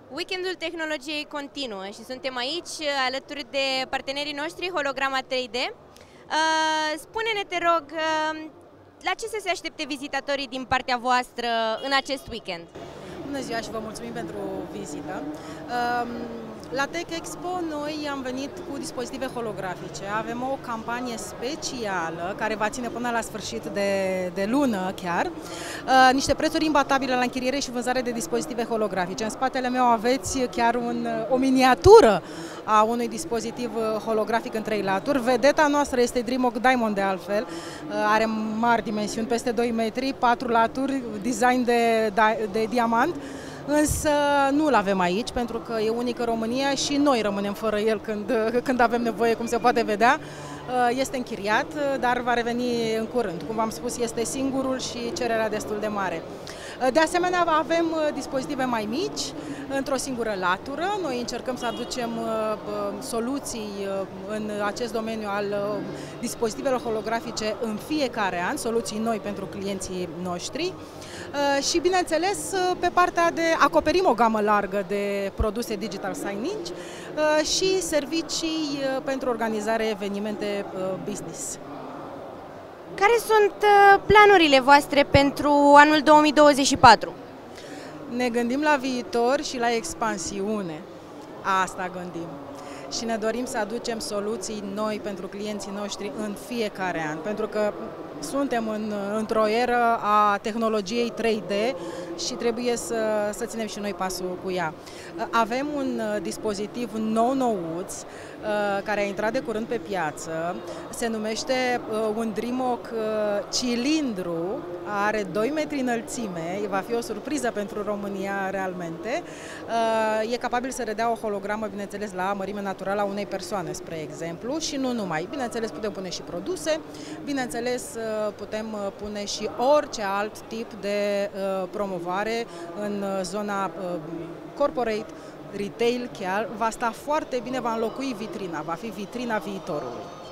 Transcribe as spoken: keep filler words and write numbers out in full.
Weekendul tehnologiei continuă și suntem aici alături de partenerii noștri Holograma trei D. Spune-ne, te rog, la ce să se aștepte vizitatorii din partea voastră în acest weekend? Bună ziua și vă mulțumim pentru vizită. La Tech Expo noi am venit cu dispozitive holografice. Avem o campanie specială care va ține până la sfârșit de, de lună chiar. Niște prețuri imbatabile la închiriere și vânzare de dispozitive holografice. În spatele meu aveți chiar un, o miniatură a unui dispozitiv holografic în trei laturi. Vedeta noastră este DreamWalk Diamond de altfel. Are mari dimensiuni, peste doi metri, patru laturi, design de, de, de diamant. Însă nu-l avem aici, pentru că e unic în România și noi rămânem fără el când, când avem nevoie, cum se poate vedea. Este închiriat, dar va reveni în curând. Cum v-am spus, este singurul și cererea destul de mare. De asemenea, avem dispozitive mai mici, într-o singură latură. Noi încercăm să aducem soluții în acest domeniu al dispozitivelor holografice în fiecare an, soluții noi pentru clienții noștri. Și, bineînțeles, pe partea de acoperim o gamă largă de produse digital signage și servicii pentru organizare evenimente business. Care sunt planurile voastre pentru anul două mii douăzeci și patru? Ne gândim la viitor și la expansiune. Asta gândim. Și ne dorim să aducem soluții noi pentru clienții noștri în fiecare an, pentru că suntem în, într-o eră a tehnologiei trei D și trebuie să, să ținem și noi pasul cu ea. Avem un dispozitiv nou-nouț care a intrat de curând pe piață, se numește un DreamWalk cilindru, are doi metri înălțime, va fi o surpriză pentru România realmente. E capabil să redea o hologramă, bineînțeles, la mărime naturală a unei persoane, spre exemplu, și nu numai. Bineînțeles, putem pune și produse, bineînțeles, putem pune și orice alt tip de promovare în zona corporate, retail chiar. Va sta foarte bine, va înlocui vitrina, va fi vitrina viitorului.